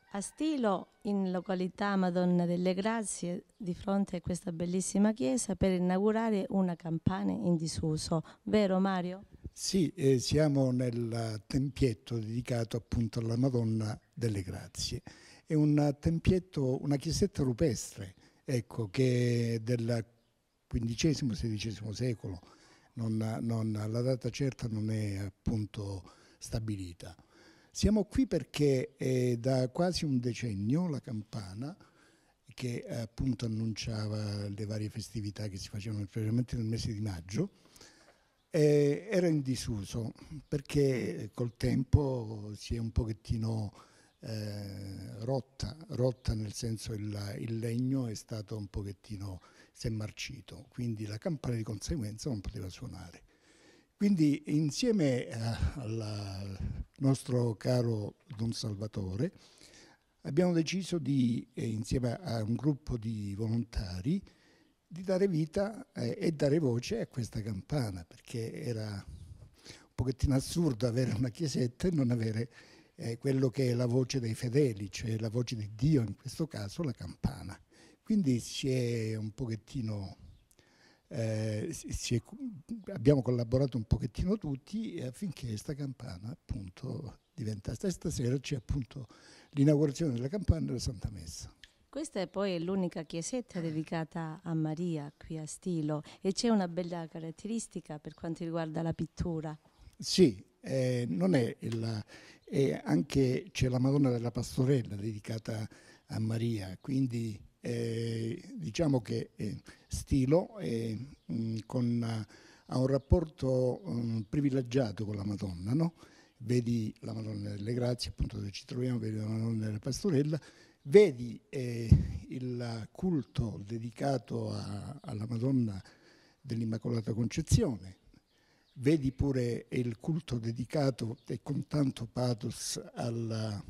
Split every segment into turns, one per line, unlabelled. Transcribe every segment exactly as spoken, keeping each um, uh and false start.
A Stilo, in località Madonna delle Grazie, di fronte a questa bellissima chiesa, per inaugurare una campana in disuso. Vero Mario?
Sì, eh, siamo nel tempietto dedicato appunto alla Madonna delle Grazie. È un tempietto, una chiesetta rupestre, ecco, che è del quindicesimo sedicesimo secolo, non, non, la data certa non è appunto stabilita. Siamo qui perché è da quasi un decennio la campana, che appunto annunciava le varie festività che si facevano specialmente nel mese di maggio, eh, era in disuso perché col tempo si è un pochettino eh, rotta, rotta nel senso il, il legno è stato un pochettino, si è marcito, quindi la campana di conseguenza non poteva suonare. Quindi insieme eh, al nostro caro Don Salvatore abbiamo deciso di, eh, insieme a un gruppo di volontari, di dare vita eh, e dare voce a questa campana, perché era un pochettino assurdo avere una chiesetta e non avere eh, quello che è la voce dei fedeli, cioè la voce di Dio, in questo caso la campana. Quindi si è un pochettino, eh, si è, abbiamo collaborato un pochettino tutti affinché questa campana appunto diventasse. Stasera c'è appunto l'inaugurazione della campana della Santa Messa.
Questa è poi l'unica chiesetta dedicata a Maria qui a Stilo e c'è una bella caratteristica per quanto riguarda la pittura.
Sì, eh, non è il, è anche c'è la Madonna della Pastorella dedicata a Maria, quindi eh, diciamo che eh, Stilo è, mh, con, ha un rapporto mh, privilegiato con la Madonna, no? Vedi la Madonna delle Grazie, appunto dove ci troviamo, vedi la Madonna della Pastorella, vedi eh, il culto dedicato a, alla Madonna dell'Immacolata Concezione, vedi pure il culto dedicato e con tanto pathos alla,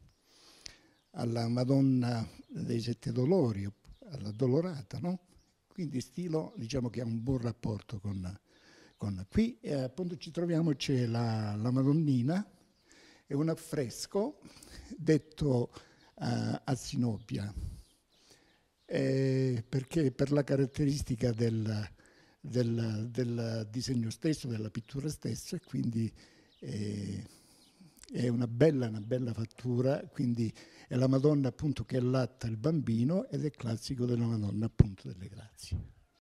alla Madonna dei Sette Dolori, alla Dolorata, no? Quindi Stilo diciamo che ha un buon rapporto con... con qui eh, appunto ci troviamo, c'è la, la Madonnina, è un affresco detto uh, a sinopia, eh, perché per la caratteristica del, del, del disegno stesso, della pittura stessa, e quindi eh, è una bella, una bella fattura, quindi è la Madonna appunto che allatta il bambino ed è classico della Madonna appunto delle Grazie.